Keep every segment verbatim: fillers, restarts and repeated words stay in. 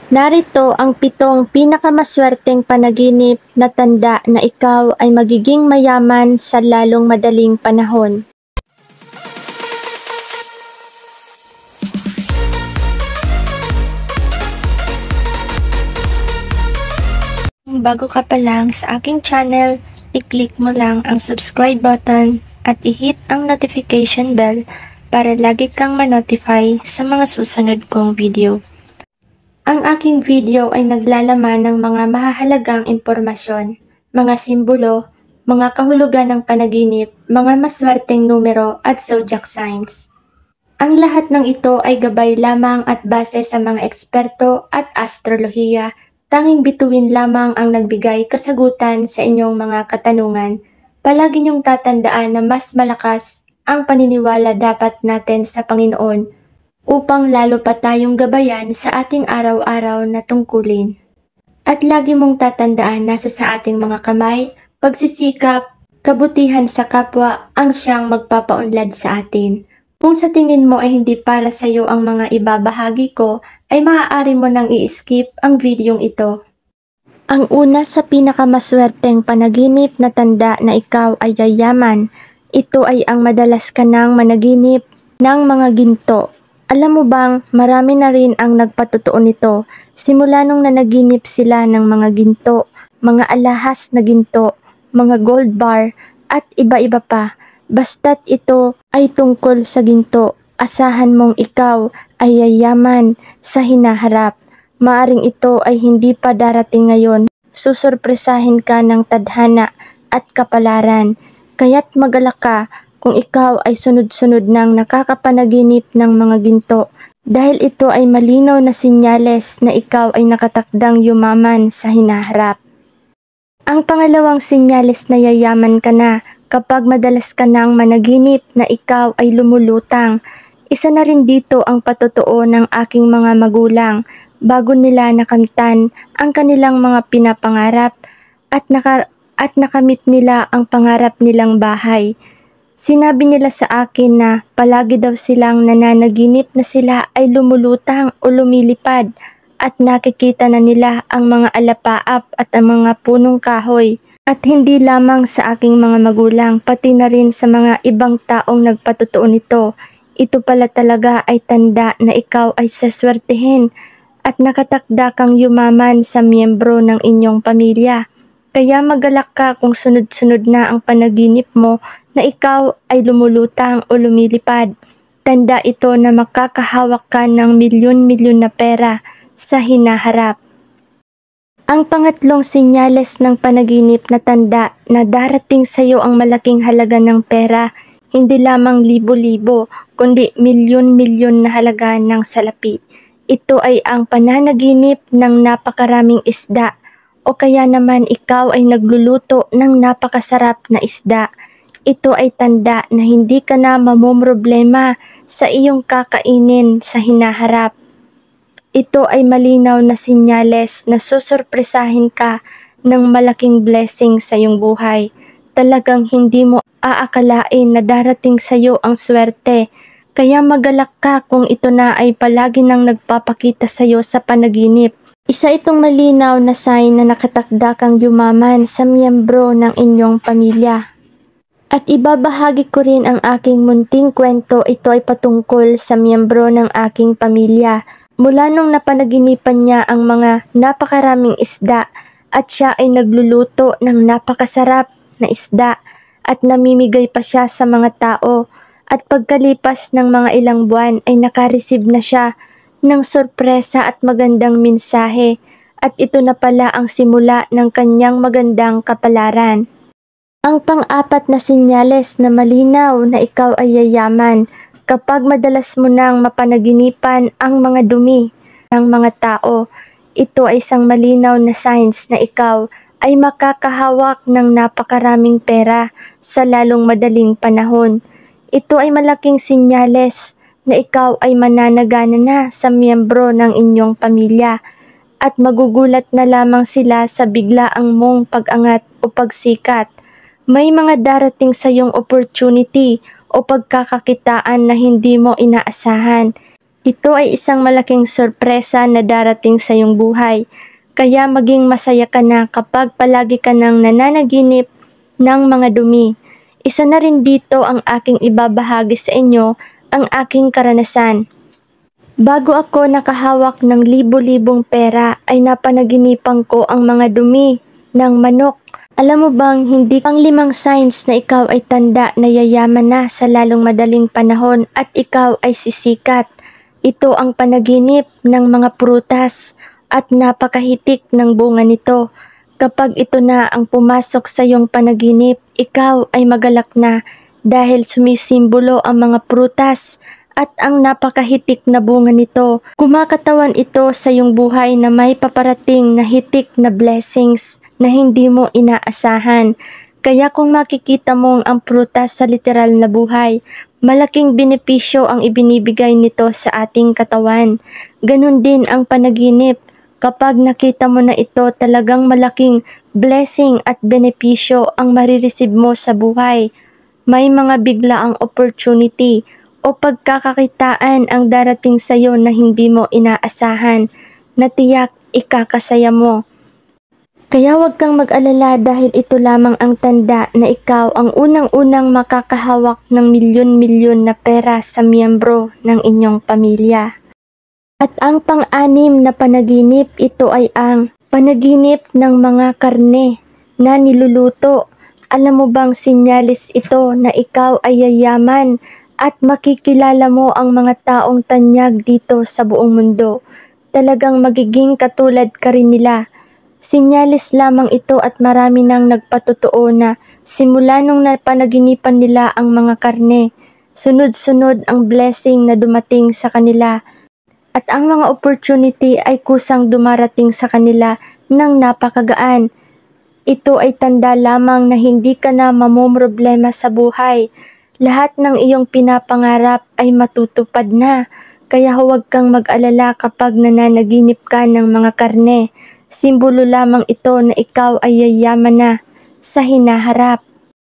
Narito ang pitong pinakamaswerteng panaginip na tanda na ikaw ay magiging mayaman sa lalong madaling panahon. Bago ka pa lang sa aking channel, i-click mo lang ang subscribe button at i-hit ang notification bell para lagi kang ma-notify sa mga susunod kong video. Ang aking video ay naglalaman ng mga mahahalagang impormasyon, mga simbolo, mga kahulugan ng panaginip, mga maswerteng numero at zodiac signs. Ang lahat ng ito ay gabay lamang at base sa mga eksperto at astrolohiya. Tanging bituin lamang ang nagbigay kasagutan sa inyong mga katanungan. Palagi niyong tatandaan na mas malakas ang paniniwala dapat natin sa Panginoon upang lalo pa tayong gabayan sa ating araw-araw na tungkulin. At lagi mong tatandaan nasa sa ating mga kamay, pagsisikap, kabutihan sa kapwa ang siyang magpapaunlad sa atin. Kung sa tingin mo ay hindi para sa iyo ang mga ibabahagi ko, ay maaari mo nang i-skip ang videong ito. Ang una sa pinakamaswerteng panaginip na tanda na ikaw ay yayaman, ito ay ang madalas ka nang managinip ng mga ginto. Alam mo bang marami na rin ang nagpatotoo nito, simula nung nanaginip sila ng mga ginto, mga alahas na ginto, mga gold bar, at iba-iba pa. Basta't ito ay tungkol sa ginto, asahan mong ikaw ay yayaman sa hinaharap. Maaring ito ay hindi pa darating ngayon, susurpresahin ka ng tadhana at kapalaran. Kaya't magalak ka kung ikaw ay sunod-sunod nang nakakapanaginip ng mga ginto, dahil ito ay malinaw na sinyales na ikaw ay nakatakdang yumaman sa hinaharap. Ang pangalawang sinyales na yayaman ka na, kapag madalas ka nang managinip na ikaw ay lumulutang. Isa na rin dito ang patotoo ng aking mga magulang bago nila nakamtan ang kanilang mga pinapangarap at, naka, at nakamit nila ang pangarap nilang bahay. Sinabi nila sa akin na palagi daw silang nananaginip na sila ay lumulutang o lumilipad at nakikita na nila ang mga alapaap at ang mga punong kahoy. At hindi lamang sa aking mga magulang, pati na rin sa mga ibang taong nagpatotoo nito. Ito pala talaga ay tanda na ikaw ay saswertehin at nakatakda kang yumaman sa miyembro ng inyong pamilya. Kaya magalak ka kung sunod-sunod na ang panaginip mo na ikaw ay lumulutang o lumilipad. Tanda ito na makakahawak ka ng milyon-milyon na pera sa hinaharap. Ang pangatlong sinyales ng panaginip na tanda na darating sa iyo ang malaking halaga ng pera, hindi lamang libo-libo, kundi milyon-milyon na halaga ng salapi. Ito ay ang pananaginip ng napakaraming isda, o kaya naman ikaw ay nagluluto ng napakasarap na isda. Ito ay tanda na hindi ka na mamomroblema sa iyong kakainin sa hinaharap. Ito ay malinaw na sinyales na susurpresahin ka ng malaking blessing sa iyong buhay. Talagang hindi mo aakalain na darating sa iyo ang swerte. Kaya magalak ka kung ito na ay palagi nang nagpapakita sa iyo sa panaginip. Isa itong malinaw na sign na nakatakda kang yumaman sa miyembro ng inyong pamilya. At ibabahagi ko rin ang aking munting kwento. Ito ay patungkol sa miyembro ng aking pamilya. Mula nung napanaginipan niya ang mga napakaraming isda at siya ay nagluluto ng napakasarap na isda at namimigay pa siya sa mga tao. At pagkalipas ng mga ilang buwan ay nakareceive na siya ng sorpresa at magandang mensahe, at ito na pala ang simula ng kanyang magandang kapalaran. Ang pang-apat na sinyales na malinaw na ikaw ay yayaman, kapag madalas mo nang mapanaginipan ang mga dumi ng mga tao. Ito ay isang malinaw na signs na ikaw ay makakahawak ng napakaraming pera sa lalong madaling panahon. Ito ay malaking sinyales na ikaw ay mananagana na sa miyembro ng inyong pamilya at magugulat na lamang sila sa biglaang mong pag-angat o pagsikat. May mga darating sa iyong opportunity o pagkakakitaan na hindi mo inaasahan. Ito ay isang malaking sorpresa na darating sa iyong buhay. Kaya maging masaya ka na kapag palagi ka nang nananaginip ng mga dumi. Isa na rin dito ang aking ibabahagi sa inyo, ang aking karanasan. Bago ako nakahawak ng libo-libong pera ay napanaginipan ko ang mga dumi ng manok. Alam mo bang hindi pang limang signs na ikaw ay tanda na yayaman na sa lalong madaling panahon at ikaw ay sisikat. Ito ang panaginip ng mga prutas at napakahitik ng bunga nito. Kapag ito na ang pumasok sa iyong panaginip, ikaw ay magalak na dahil sumisimbolo ang mga prutas at ang napakahitik na bunga nito. Kumakatawan ito sa iyong buhay na may paparating na hitik na blessings na hindi mo inaasahan. Kaya kung makikita mong ang prutas sa literal na buhay, malaking benepisyo ang ibinibigay nito sa ating katawan. Ganon din ang panaginip. Kapag nakita mo na ito, talagang malaking blessing at benepisyo ang marireceive mo sa buhay. May mga biglaang opportunity o pagkakakitaan ang darating sa iyo na hindi mo inaasahan, na tiyak ikakasaya mo. Kaya huwag kang mag-alala dahil ito lamang ang tanda na ikaw ang unang-unang makakahawak ng milyon-milyon na pera sa miyembro ng inyong pamilya. At ang pang-anim na panaginip, ito ay ang panaginip ng mga karne na niluluto. Alam mo bang sinyalis ito na ikaw ay yayaman at makikilala mo ang mga taong tanyag dito sa buong mundo. Talagang magiging katulad ka rin nila. Sinyalis lamang ito at marami nang nagpatotoo na simula nung napanaginipan nila ang mga karne, sunod-sunod ang blessing na dumating sa kanila at ang mga opportunity ay kusang dumarating sa kanila ng napakagaan. Ito ay tanda lamang na hindi ka na mamomroblema sa buhay. Lahat ng iyong pinapangarap ay matutupad na, kaya huwag kang mag-alala kapag nananaginip ka ng mga karne. Simbolo lamang ito na ikaw ay yayaman na sa hinaharap.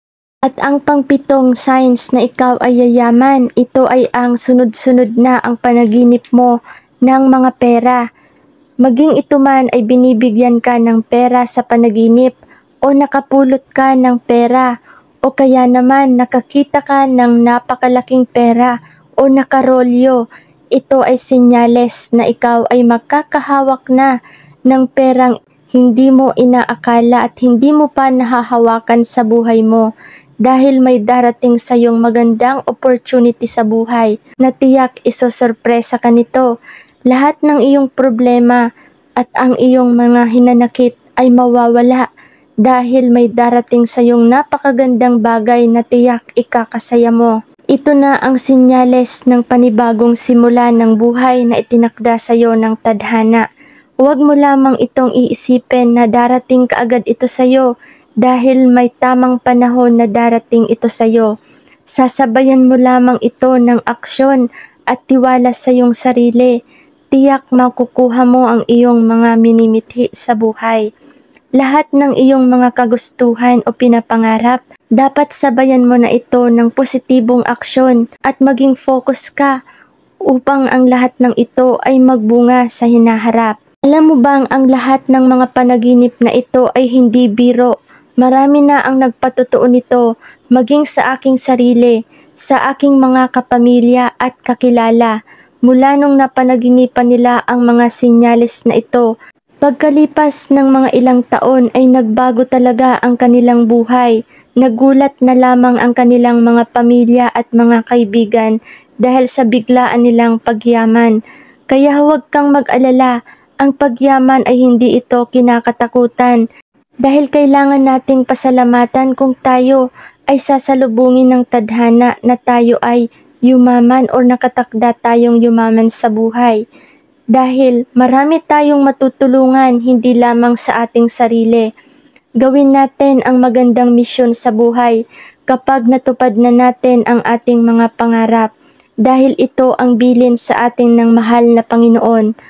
At ang pangpitong signs na ikaw ay yayaman, ito ay ang sunod-sunod na ang panaginip mo ng mga pera. Maging ito man ay binibigyan ka ng pera sa panaginip o nakapulot ka ng pera, o kaya naman nakakita ka ng napakalaking pera o nakarolyo. Ito ay senyales na ikaw ay makakahawak na ng perang hindi mo inaakala at hindi mo pa nahahawakan sa buhay mo, dahil may darating sa iyong magandang opportunity sa buhay na tiyak isosorpresa ka nito. Lahat ng iyong problema at ang iyong mga hinanakit ay mawawala dahil may darating sa iyong napakagandang bagay na tiyak ikakasaya mo. Ito na ang sinyales ng panibagong simula ng buhay na itinakda sa iyo ng tadhana. Huwag mo lamang itong iisipin na darating kaagad ito sa iyo dahil may tamang panahon na darating ito sa iyo. Sasabayan mo lamang ito ng aksyon at tiwala sa iyong sarili. Tiyak makukuha mo ang iyong mga minimithi sa buhay. Lahat ng iyong mga kagustuhan o pinapangarap, dapat sabayan mo na ito ng positibong aksyon at maging focus ka upang ang lahat ng ito ay magbunga sa hinaharap. Alam mo bang ang lahat ng mga panaginip na ito ay hindi biro? Marami na ang nagpatotoo nito, maging sa aking sarili, sa aking mga kapamilya at kakilala. Mula nung napanaginipan nila ang mga sinyalis na ito, pagkalipas ng mga ilang taon ay nagbago talaga ang kanilang buhay. Nagulat na lamang ang kanilang mga pamilya at mga kaibigan dahil sa biglaan nilang pagyaman. Kaya huwag kang mag-alala, ang pagyaman ay hindi ito kinakatakutan. Dahil kailangan nating pasalamatan kung tayo ay sasalubungin ng tadhana na tayo ay yumaman o nakatakda tayong yumaman sa buhay. Dahil marami tayong matutulungan hindi lamang sa ating sarili. Gawin natin ang magandang misyon sa buhay kapag natupad na natin ang ating mga pangarap. Dahil ito ang bilin sa atin ng mahal na Panginoon.